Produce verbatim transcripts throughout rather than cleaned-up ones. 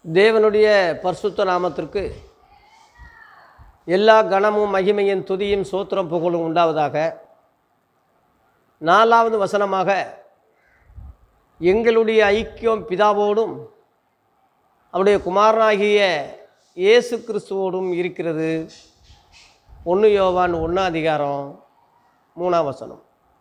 தேவனுடைய பரிசுத்த நாமத்திற்கு எல்லா கனமும் மகிமையும் துதியும் சோத்திரம் புகழும் உண்டாவதாக. நாலாவது வசனமாக, எங்களுடைய ஐக்கியம் பிதாவோடும் அவருடைய குமாரனாகிய இயேசு கிறிஸ்துவோடும் இருக்கிறது. ஒன்று யோவான் ஒன்றாம் அதிகாரம் மூணாம் வசனம்.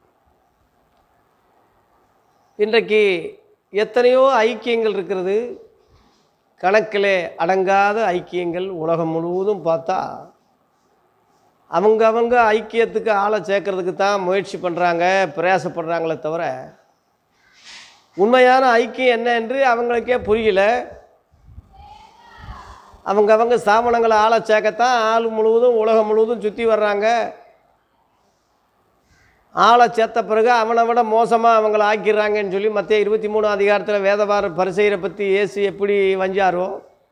இன்றைக்கு எத்தனையோ ஐக்கியங்கள் இருக்கிறது, கணக்கிலே அடங்காத ஐக்கியங்கள் உலகம் முழுவதும் பார்த்தா அவங்க அவங்க ஐக்கியத்துக்கு ஆளை சேர்க்கறதுக்கு தான் முயற்சி பண்ணுறாங்க, பிரயாசப்படுறாங்களே தவிர உண்மையான ஐக்கியம் என்ன என்று அவங்களுக்கே புரியல. அவங்க அவங்க ஸ்தாபனங்களை ஆளை சேர்க்கத்தான் ஆள் முழுவதும் உலகம் முழுவதும் சுற்றி வர்றாங்க. ஆளை சேர்த்த பிறகு அவனை விட மோசமாக அவங்கள ஆக்கிடுறாங்கன்னு சொல்லி மத்திய இருபத்தி மூணு அதிகாரத்தில் வேதவார பரிசெயரை பற்றி இயேசு எப்படி வஞ்சாரோ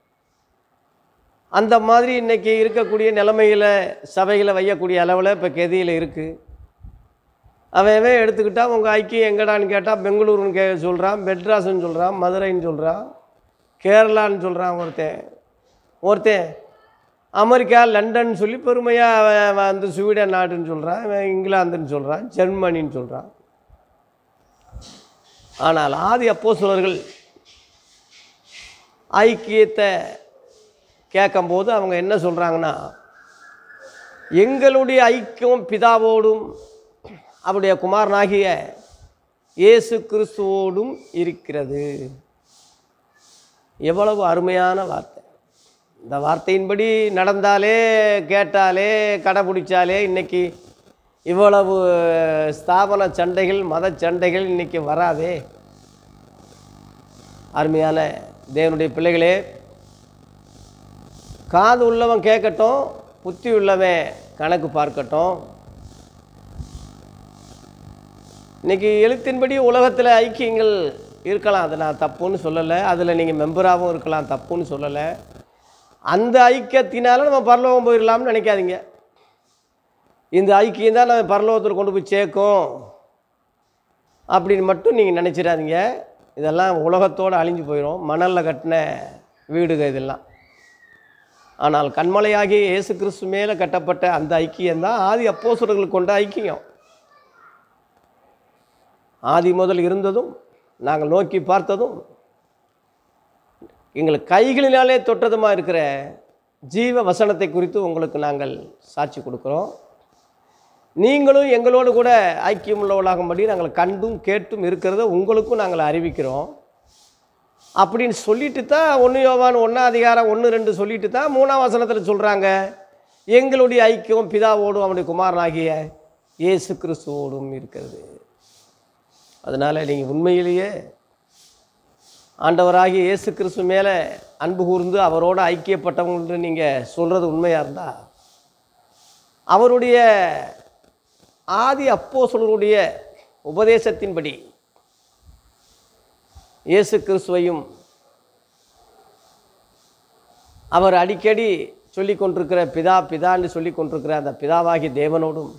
அந்த மாதிரி இன்றைக்கி இருக்கக்கூடிய நிலைமையில் சபைகளை வையக்கூடிய அளவில் இப்போ கெதியில் இருக்குது. அவன் எடுத்துக்கிட்டால் உங்கள் ஐக்கியம் எங்கடான்னு கேட்டால் பெங்களூருன்னு கே சொல்கிறான், மெட்ராஸுன்னு சொல்கிறான், மதுரைன்னு சொல்கிறான், கேரளான்னு சொல்கிறான். ஒருத்தன் ஒருத்தன் அமெரிக்கா லண்டன் சொல்லி பெருமையாக வந்து ஸ்வீடன் நாடுன்னு சொல்கிறான், இங்கிலாந்துன்னு சொல்கிறான், ஜெர்மனின்னு சொல்கிறான். ஆனால் ஆதி அப்போஸ்தலர்கள் ஐக்கியத்தை கேட்கும்போது அவங்க என்ன சொல்கிறாங்கன்னா, எங்களுடைய ஐக்கியம் பிதாவோடும் அவருடைய குமாரனாகிய இயேசு கிறிஸ்துவோடும் இருக்கிறது. எவ்வளவு அருமையான வார்த்தை! இந்த வார்த்தையின்படி நடந்தாலே, கேட்டாலே, கடைபிடிச்சாலே இன்றைக்கி இவ்வளவு ஸ்தாபன சண்டைகள், மத சண்டைகள் இன்றைக்கி வராதே. அருமையான தேவனுடைய பிள்ளைகளே, காது உள்ளவன் கேட்கட்டும், புத்தி உள்ளவன் கணக்கு பார்க்கட்டும். இன்றைக்கி எழுத்தின்படி உலகத்தில் ஐக்கியங்கள் இருக்கலாம், அதை நான் தப்புன்னு சொல்லலை. அதில் நீங்கள் மெம்பராகவும் இருக்கலாம், தப்புன்னு சொல்லலை. அந்த ஐக்கியத்தினால நம்ம பரலோகம் போயிடலாம்னு நினைக்காதீங்க. இந்த ஐக்கியம் தான் நம்ம பரலோகத்தில் கொண்டு போய் சேர்க்கும் அப்படின்னு மட்டும் நீங்கள் நினச்சிடாதீங்க. இதெல்லாம் உலகத்தோடு அழிஞ்சு போயிடும், மணலில் கட்டின வீடுகள் இதெல்லாம். ஆனால் கண்மலையாகிய இயேசு கிறிஸ்து மேலே கட்டப்பட்ட அந்த ஐக்கியம்தான் ஆதி அப்போஸ்தலர்கள் கொண்ட ஐக்கியம். ஆதி முதல் இருந்ததும் நாங்கள் நோக்கி பார்த்ததும் எங்கள் கைகளினாலே தொட்டதுமாக இருக்கிற ஜீவ வசனத்தை குறித்து உங்களுக்கு நாங்கள் சாட்சி கொடுக்குறோம். நீங்களும் எங்களோடு கூட ஐக்கியம் உள்ளவர்களாகும்படி நாங்கள் கண்டும் கேட்டும் இருக்கிறத உங்களுக்கும் நாங்கள் அறிவிக்கிறோம் அப்படின்னு சொல்லிட்டு தான் ஒன்று யோவான் ஒன்றாம் அதிகாரம் ஒன்று ரெண்டு சொல்லிட்டு தான் மூணாம் வசனத்தில் சொல்கிறாங்க, எங்களுடைய ஐக்கியம் பிதாவோடும் அவனுடைய குமாரனாகிய இயேசு கிறிஸ்துவோடும் இருக்கிறது. அதனால் நீங்கள் உண்மையிலேயே ஆண்டவராகிய இயேசு கிறிஸ்து மேலே அன்பு கூர்ந்து அவரோடு ஐக்கியப்பட்டவங்க நீங்கள் சொல்கிறது உண்மையாக இருந்தால், அவருடைய ஆதி அப்போஸ்தலருடைய உபதேசத்தின்படி இயேசு கிறிஸ்துவையும் அவர் அடிக்கடி சொல்லி கொண்டிருக்கிற பிதா பிதான்னு சொல்லி கொண்டிருக்கிற அந்த பிதாவாகிய தேவனோடும்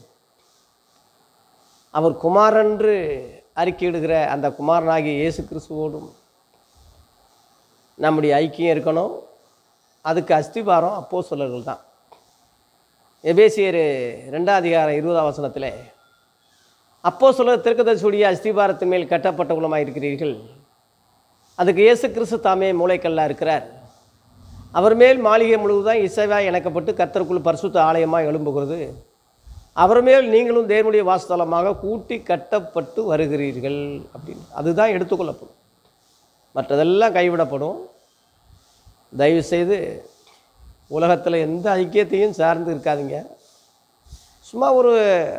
அவர் குமாரன்று அறிக்கையிடுகிற அந்த குமாரனாகிய இயேசு கிறிஸ்துவோடும் நம்முடைய ஐக்கியம் இருக்கணும். அதுக்கு அஸ்திபாரம் அப்போஸ்தலர்கள் தான். எபேசியர் ரெண்டாம் அதிகாரம் இருபதாம் வசனத்தில், அப்போஸ்தலர் தீர்க்கதரிசியுடைய அஸ்திபாரத்தின் மேல் கட்டப்பட்டவங்களுமாக இருக்கிறீர்கள், அதுக்கு இயேசு கிறிஸ்து தாமே மூளைக்கல்லாக இருக்கிறார், அவர் மேல் மாளிகை முழுவதும் இசைவாய் இணைக்கப்பட்டு கர்த்தருக்குள் பரிசுத்த ஆலயமாக எழும்புகிறது, அவர் மேல் நீங்களும் தேவனுடைய வாசஸ்தலமாக கூட்டி கட்டப்பட்டு வருகிறீர்கள் அப்படின்னு. அதுதான் எடுத்துக்கொள்ளப்படும், மற்றதெல்லாம் கைவிடப்படும். தயவுசெய்து உலகத்தில் எந்த ஐக்கியத்தையும் சார்ந்து இருக்காதீங்க. சும்மா ஒரு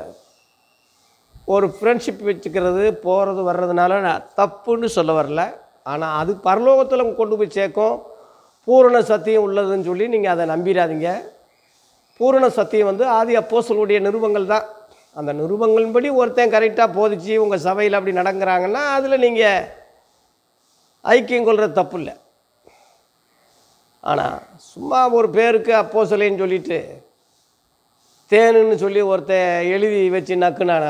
ஒரு ஃப்ரெண்ட்ஷிப் வச்சுக்கிறது, போகிறது வர்றதுனால நான் தப்புன்னு சொல்ல வரல. ஆனால் அது பரலோகத்தில் கொண்டு போய் சேர்க்கும், பூரண சத்தியம் உள்ளதுன்னு சொல்லி நீங்கள் அதை நம்பிடாதீங்க. பூரண சத்தியம் வந்து ஆதி அப்போஸ்தலருடைய நிருபங்கள் தான். அந்த நிருபங்களின்படி ஒருத்தன் கரெக்டாக போதிச்சு உங்கள் சபையில் அப்படி நடங்குறாங்கன்னா அதில் நீங்கள் ஐக்கியம் கொள்வது தப்பு இல்லை. ஆனால் சும்மா ஒரு பேருக்கு அப்போஸ்தலன்னு சொல்லிட்டு தேனுன்னு சொல்லி ஒருத்தன் எழுதி வச்சு நக்குனானா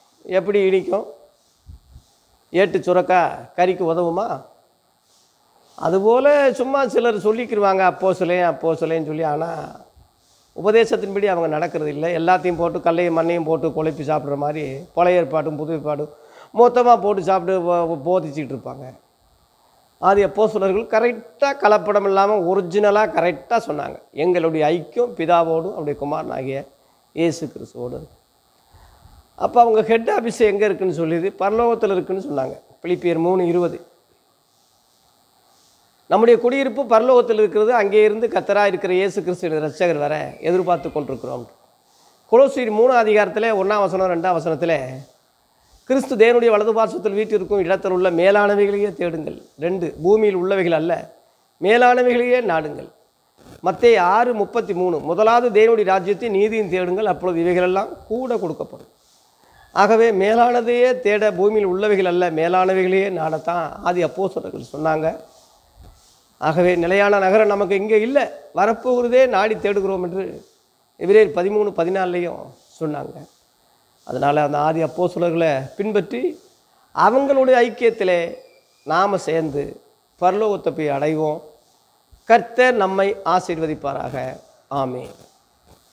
எப்படி இனிக்கும்? ஏட்டு சுரக்கா கறிக்கு உதவுமா? அதுபோல் சும்மா சிலர் சொல்லிக்கிடுவாங்க அப்போ சிலையும் அப்போ சிலைன்னு சொல்லி. ஆனால் உபதேசத்தின்படி அவங்க நடக்கிறது இல்லை. எல்லாத்தையும் போட்டு கல்லையும் மண்ணையும் போட்டு குழப்பி சாப்பிட்ற மாதிரி பழைய ஏற்பாடும் புது ஏற்பாடும் மொத்தமாக போட்டு சாப்பிட்டு போதிச்சிக்கிட்டு இருப்பாங்க. அது அப்போஸ்தலர்கள் கரெக்டாக கலப்படம் இல்லாமல் ஒரிஜினலாக கரெக்டாக சொன்னாங்க. எங்களுடைய ஐக்கியம் பிதாவோடும் அவருடைய குமாரன் ஆகிய இயேசு கிறிஸ்துவோடு. அப்போ அவங்க ஹெட் ஆஃபீஸ் எங்கே இருக்குதுன்னு சொல்லிது, பரலோகத்தில் இருக்குதுன்னு சொன்னாங்க. பிலிப்பியர் மூணு இருபது. நம்முடைய குடியிருப்பு பரலோகத்தில் இருக்கிறது. அங்கே இருந்து கர்த்தராக இருக்கிற இயேசு கிறிஸ்து ரட்சகர் வர எதிர்பார்த்து கொண்டிருக்கிறோம். கொலோசியர் மூணு அதிகாரத்தில் ஒன்றாம் வசனம் ரெண்டாம் வசனத்தில் கிறிஸ்து தேவனுடைய வலது பார்சத்தில் வீட்டிற்கும் இடத்தில் உள்ள மேலானவைகளையே தேடுங்கள். ரெண்டு, பூமியில் உள்ளவைகள் அல்ல, மேலானவைகளையே நாடுங்கள். மத்தேயு ஆறு முப்பத்தி மூணு, முதலாவது தேவனுடைய ராஜ்யத்தை நீதியும் தேடுங்கள், அப்பொழுது இவைகளெல்லாம் கூட கொடுக்கப்படும். ஆகவே மேலானதையே தேட, பூமியில் உள்ளவைகள் அல்ல மேலானவைகளையே நாடத்தான் ஆதி அப்போஸ்தலர்கள் சொன்னாங்க. ஆகவே நிலையான நகரம் நமக்கு இங்கே இல்லை, வரப்போகிறதே நாடி தேடுகிறோம் என்று எபிரேயர் பதிமூணு பதினாலையும் சொன்னாங்க. அதனால் அந்த ஆதி அப்போஸ்தலர்களை பின்பற்றி அவங்களுடைய ஐக்கியத்திலே நாம் சேர்ந்து பரலோகத்தை போய் அடைவோம். கர்த்தர் நம்மை ஆசீர்வதிப்பாராக. ஆமென்.